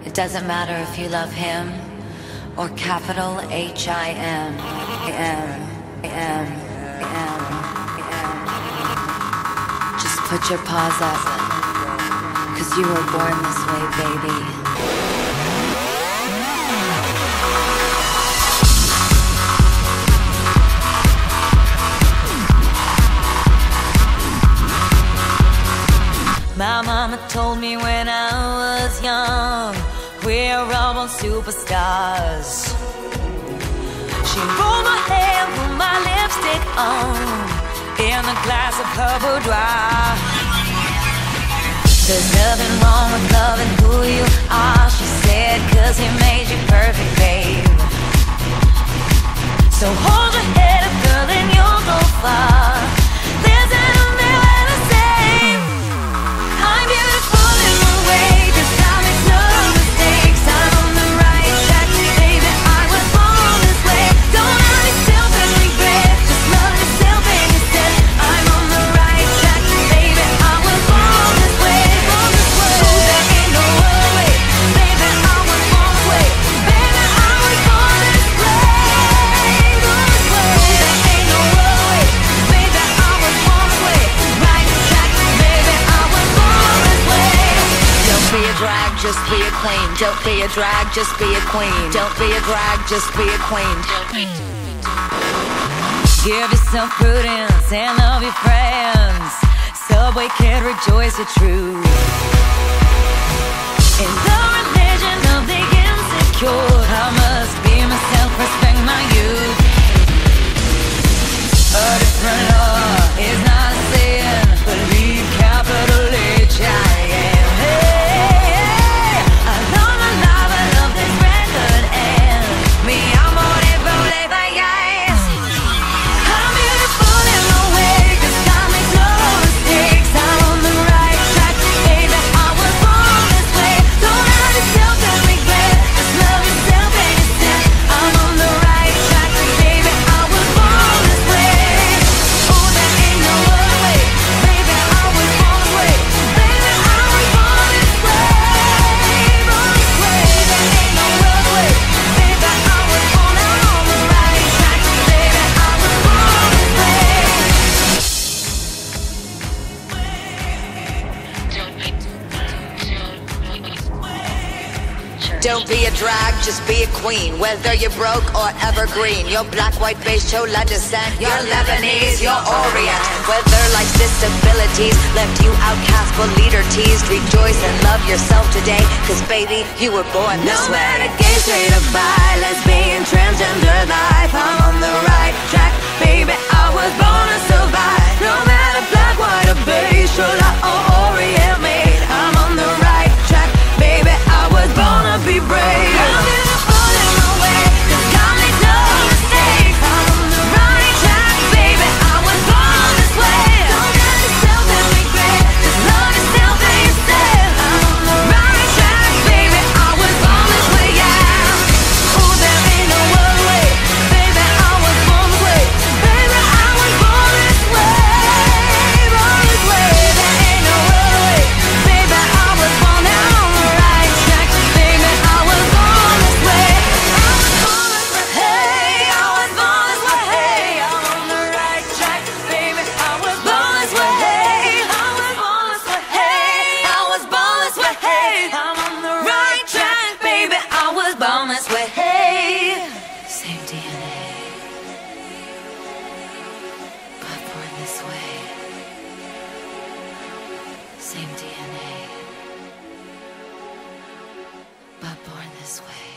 It doesn't matter if you love him or capital H-I-M. Just put your paws up, 'cause you were born this way, baby. My mama told me when I was young, we're all born superstars. She rolled my hair, put my lipstick on, in a glass of her boudoir. There's nothing wrong with loving who you are, she said, 'cause he made you perfect, babe. So hold your head up, girl, and you'll go far. Listen to me when I say I'm beautiful in my way, 'cause I make no mistakes. I'm on the right track, baby, I was born this way. Don't hurt yourself and regret, just love yourself and instead. I'm on the right track, baby, I was born this way. Oh, there ain't no other way, baby, I was born this way. Baby, I was born this way. There ain't no other way, baby, I was born this way. Right track, baby, I was born this way. Don't be a drag, just be a queen. Don't be a drag, just be a queen. Don't be a drag, just be a queen. Give yourself prudence and love your friends. Subway kid, rejoice the truth. In the religion of the insecure, I must be myself, respect my youth. A different law is not a sin, believe capital H-I-M. Hey, I love my life, I love this record, and mi amor es problema, yes. I'm beautiful in my way, 'cause I make no mistakes. I'm on the right track, baby, I was born this way. Don't hurt yourself and regret, just love yourself and instead. I'm on the right track, baby, I was born this way. Oh, there ain't no other way, baby, I was born this way. Baby, I was born this way, born this way. There ain't no other way, baby, I was born. I'm on the right track, baby, I was born this way. Don't be a drag, just be a queen. Whether you're broke or evergreen, you're black, white, beige, chola descent, you're Lebanese, you're Orient. Whether life's disabilities left you outcast but leader teased, rejoice and love yourself today, 'cause baby, you were born this way. No matter gay, straight or bi, lesbian, transgender life, I'm on the right track, baby, I was born to survive. No matter black, white or beige, chola or Orient made, I'm on the right track, baby, I was born to be brave. I'm beautiful in my way, 'cause I make no mistakes. I'm on the right track, baby, I was born this way. Don't hurt yourself and regret, just love yourself and instead. I'm on the right track, baby, I was born this way, yeah. Oh, there ain't no other way, baby, I was born this way. Baby, I was born this way, born this way. There ain't no other way, baby, I was born. Now I'm on the right track, baby, I was born this way. I was born this way, hey, I was born this way, hey. I'm on the right track, baby, I was born this way, hey. I was born this way, hey. I was born this way, hey. I'm on the right track, baby, I was born this way, hey. Same DNA, but born this way. Same DNA, but born this way.